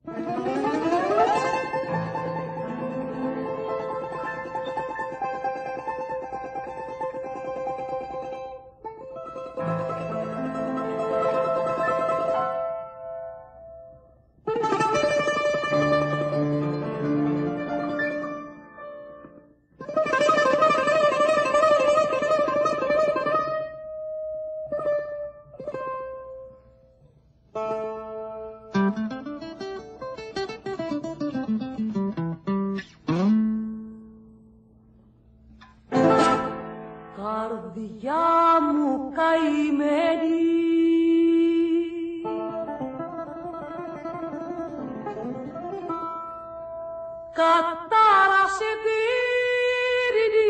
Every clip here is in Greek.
Καρδιά μου καημένη, κατάρα σε πύρινη,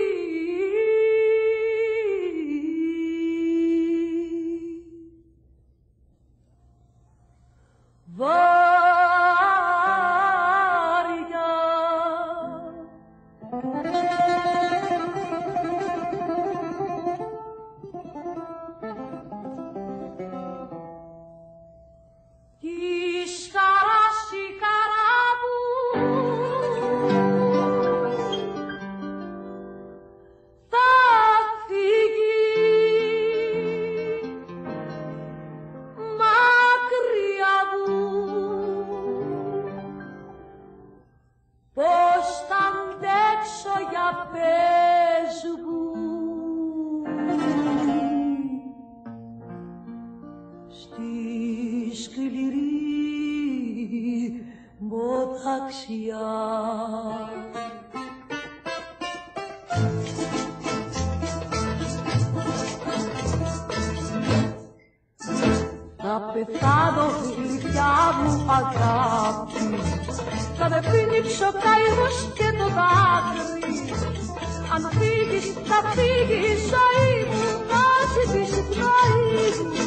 θα πεθάνω γλυκιά μου αγάπη, θα με πνίξει ο καημός και το δάκρυ. Αν φύγεις θα φύγει η ζωή μου, μαζί της η πνοή μου.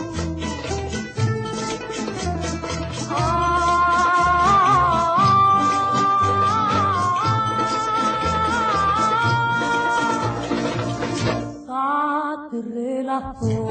Θα τρελαθώ.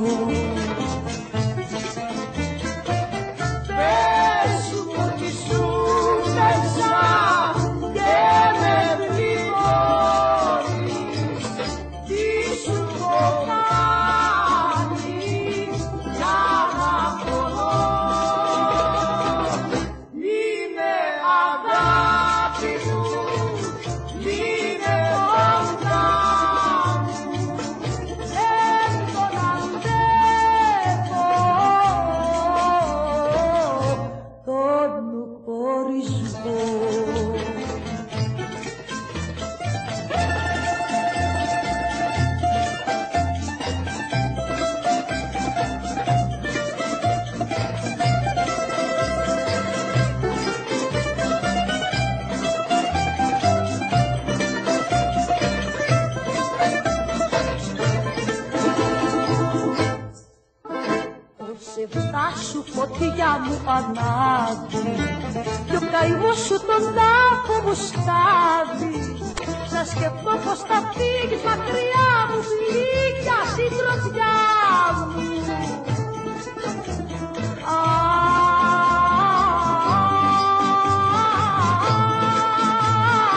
Σου φωτιά μου ανάβει κι ο καημός σου τον τάφο μου σκάβει. Να σκεφτώ πως θα φύγεις μακριά μου, γλυκιά συντροφιά μου.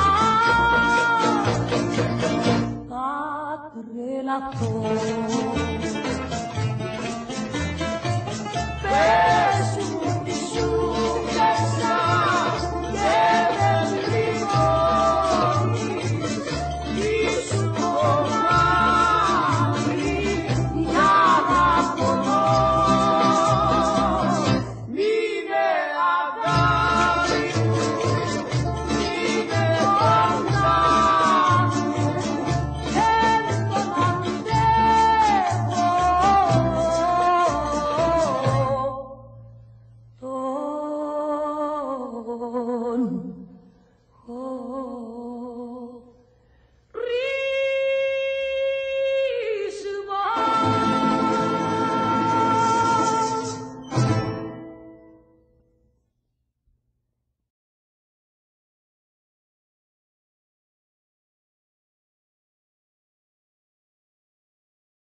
Θα τρελαθώ.